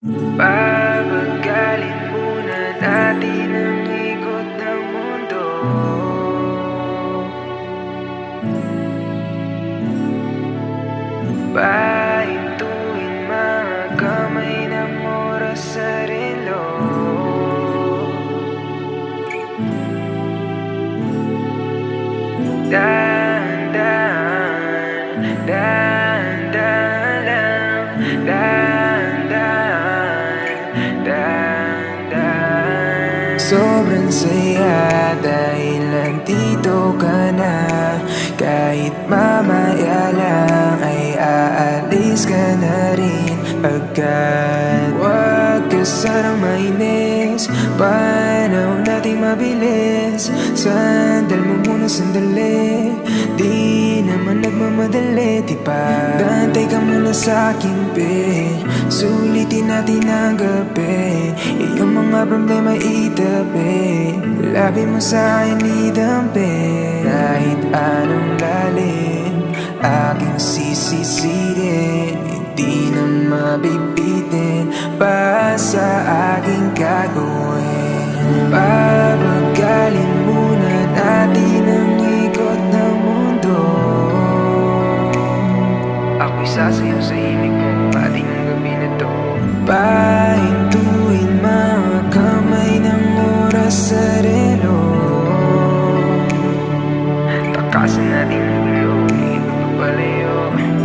Papagalin muna natin ang ikot ng mundo. Pahintuin mga kamay ng oras sa relo. Dahan-dahan, dahan-dahan lang, dahan-dahan. Sobrang saya dahil nandito ka na. Kahit mamaya lang ay aalis ka na rin agad. Huwag ka sanang mainis, panahon natin mabilis. Sandal mo muna sandali, di naman nagmamadali, diba? Gantay ka muna sa aking pe, sulitin natin ang gabi. Iyong mga problema itabi, labi mo sa akin idampi. Kahit anong lalim, aking sisisirin, hindi na mabibitin pa sa aking gagawin. Papagalin muna natin ang ikot ng mundo. Ako'y sasayaw sa himig mo, ating gabi na to. Pahintuin mga kamay ng oras sa relo. Takasan natin ang gulo, hindi magpapalayo.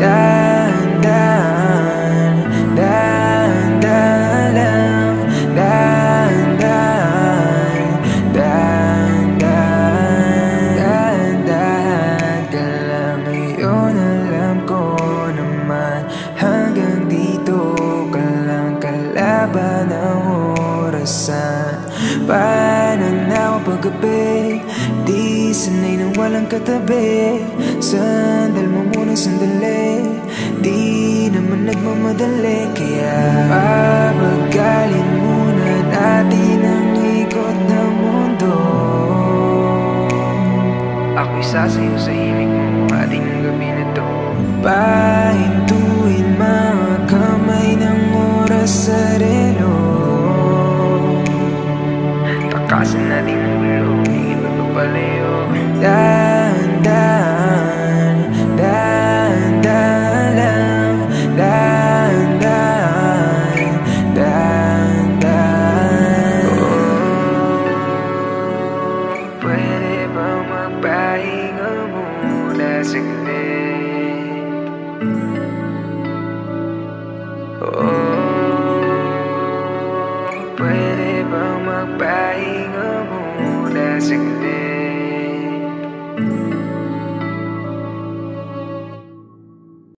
Dahan-dahan, dahan-dahan lang, dahan-dahan, dahan-dahan, dahan-dahan ka lang. Ngayon alam ko naman, hanggang dito ka lang, kalaban ang orasan. Pananaw paggabi, di sanay na walang katabi. Sandal mo muna sandali, di naman nagmamadali. Kaya papagalin muna natin ang ikot ng mundo. Ako'y sasayaw sa himig mo, ating gabi na to. Pahintuin mga kamay ng oras sa relo. Takasan natin ang gulo, hindi magpapalayo. Dahan-dahan, dahan-dahan lang, dahan-dahan, dahan-dahan. Pwede bang magpahinga muna saglit? Pwede bang magpahinga muna saglit?